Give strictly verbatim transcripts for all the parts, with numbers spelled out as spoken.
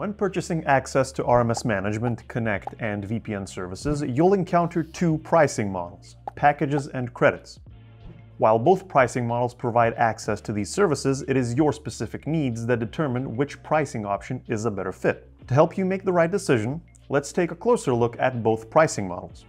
When purchasing access to R M S Management, Connect and V P N services, you'll encounter two pricing models, packages and credits. While both pricing models provide access to these services, it is your specific needs that determine which pricing option is a better fit. To help you make the right decision, let's take a closer look at both pricing models.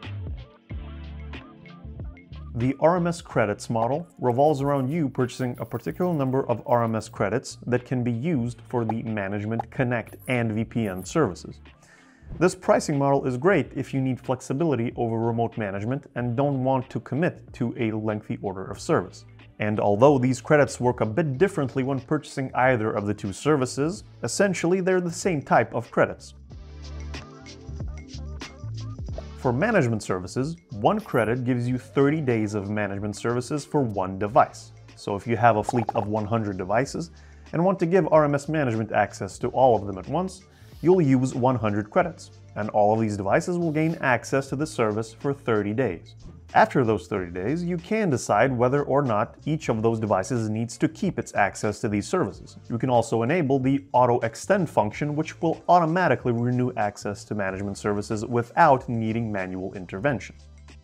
The R M S credits model revolves around you purchasing a particular number of R M S credits that can be used for the Management, Connect and V P N services. This pricing model is great if you need flexibility over remote management and don't want to commit to a lengthy order of service. And although these credits work a bit differently when purchasing either of the two services, essentially they're the same type of credits. For management services, one credit gives you thirty days of management services for one device. So if you have a fleet of one hundred devices and want to give R M S management access to all of them at once, you'll use one hundred credits, and all of these devices will gain access to the service for thirty days. After those thirty days, you can decide whether or not each of those devices needs to keep its access to these services. You can also enable the auto extend function, which will automatically renew access to management services without needing manual intervention.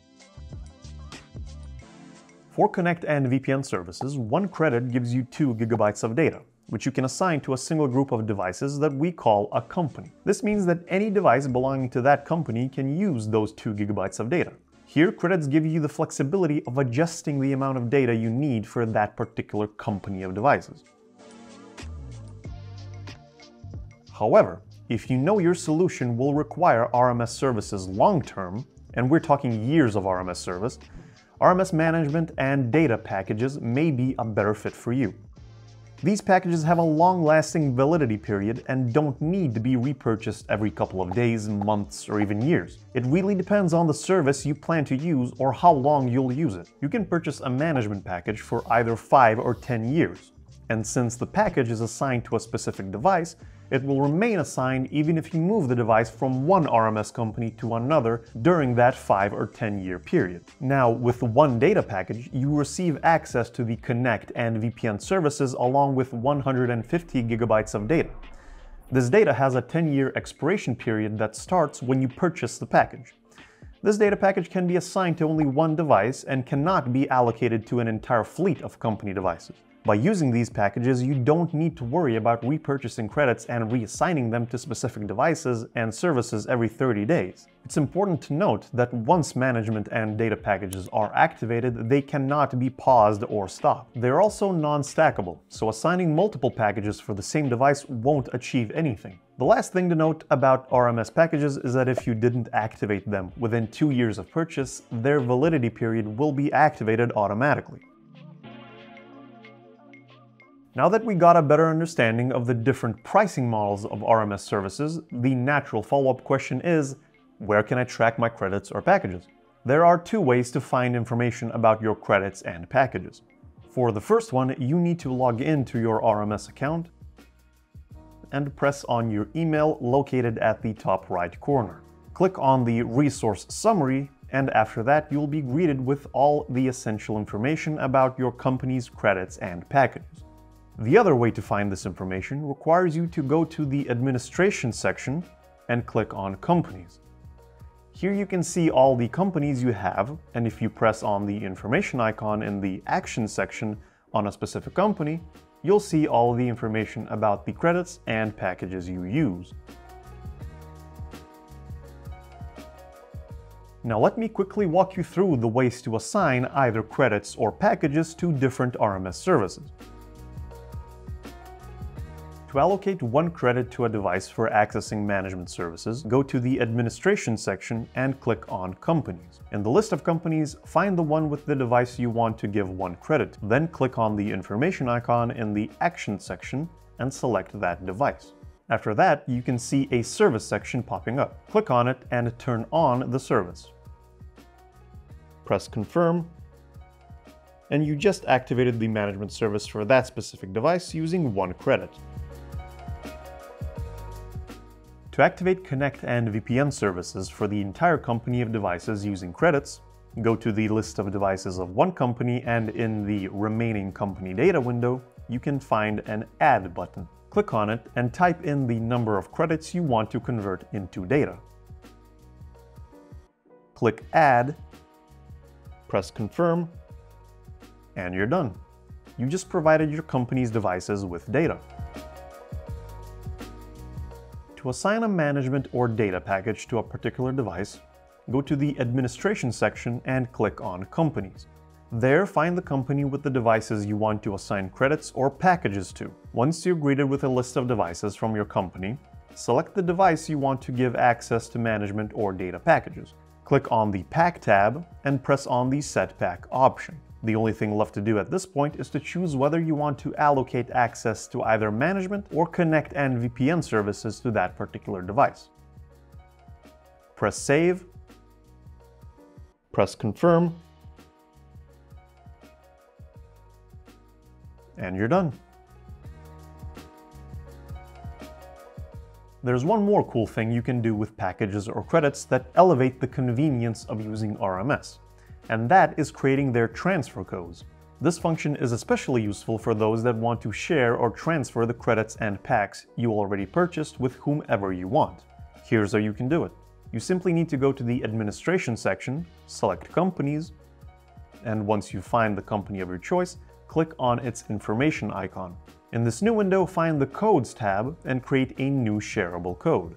For Connect and V P N services, one credit gives you two gigabytes of data, which you can assign to a single group of devices that we call a company. This means that any device belonging to that company can use those two gigabytes of data. Here, credits give you the flexibility of adjusting the amount of data you need for that particular company of devices. However, if you know your solution will require R M S services long-term, and we're talking years of R M S service, R M S management and data packages may be a better fit for you. These packages have a long-lasting validity period and don't need to be repurchased every couple of days, months, or even years. It really depends on the service you plan to use or how long you'll use it. You can purchase a management package for either five or ten years. And since the package is assigned to a specific device, it will remain assigned even if you move the device from one R M S company to another during that five or ten year period. Now, with one data package, you receive access to the Connect and V P N services along with one hundred fifty gigabytes of data. This data has a ten year expiration period that starts when you purchase the package. This data package can be assigned to only one device and cannot be allocated to an entire fleet of company devices. By using these packages, you don't need to worry about repurchasing credits and reassigning them to specific devices and services every thirty days. It's important to note that once management and data packages are activated, they cannot be paused or stopped. They're also non-stackable, so assigning multiple packages for the same device won't achieve anything. The last thing to note about R M S packages is that if you didn't activate them within two years of purchase, their validity period will be activated automatically. Now that we got a better understanding of the different pricing models of R M S services, the natural follow-up question is, where can I track my credits or packages? There are two ways to find information about your credits and packages. For the first one, you need to log into your R M S account and press on your email located at the top right corner. Click on the Resource Summary, and after that you'll be greeted with all the essential information about your company's credits and packages. The other way to find this information requires you to go to the Administration section and click on Companies. Here you can see all the companies you have, and if you press on the information icon in the Action section on a specific company, you'll see all the information about the credits and packages you use. Now let me quickly walk you through the ways to assign either credits or packages to different R M S services. To allocate one credit to a device for accessing management services, go to the Administration section and click on Companies. In the list of companies, find the one with the device you want to give one credit. Then click on the information icon in the Action section and select that device. After that, you can see a Service section popping up. Click on it and turn on the service. Press Confirm, and you just activated the management service for that specific device using one credit. To activate Connect and V P N services for the entire company of devices using credits, go to the list of devices of one company, and in the Remaining Company Data window, you can find an Add button. Click on it and type in the number of credits you want to convert into data. Click Add, press Confirm, and you're done. You just provided your company's devices with data. To assign a management or data package to a particular device, go to the Administration section and click on Companies. There, find the company with the devices you want to assign credits or packages to. Once you're greeted with a list of devices from your company, select the device you want to give access to management or data packages. Click on the Pack tab and press on the Set Pack option. The only thing left to do at this point is to choose whether you want to allocate access to either management or Connect and V P N services to that particular device. Press Save, press Confirm, and you're done. There's one more cool thing you can do with packages or credits that elevate the convenience of using R M S, and that is creating their transfer codes. This function is especially useful for those that want to share or transfer the credits and packs you already purchased with whomever you want. Here's how you can do it. You simply need to go to the Administration section, select Companies, and once you find the company of your choice, click on its information icon. In this new window, find the Codes tab and create a new shareable code.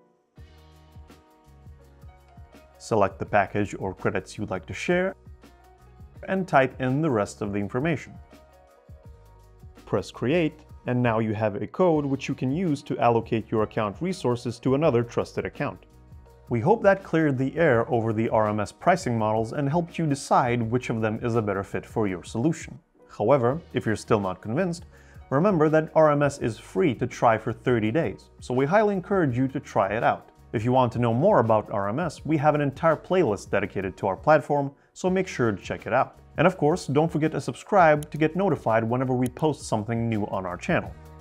Select the package or credits you'd like to share and type in the rest of the information. Press Create, and now you have a code which you can use to allocate your account resources to another trusted account. We hope that cleared the air over the R M S pricing models and helped you decide which of them is a better fit for your solution. However, if you're still not convinced, remember that R M S is free to try for thirty days, so we highly encourage you to try it out. If you want to know more about R M S, we have an entire playlist dedicated to our platform, so make sure to check it out. And of course, don't forget to subscribe to get notified whenever we post something new on our channel.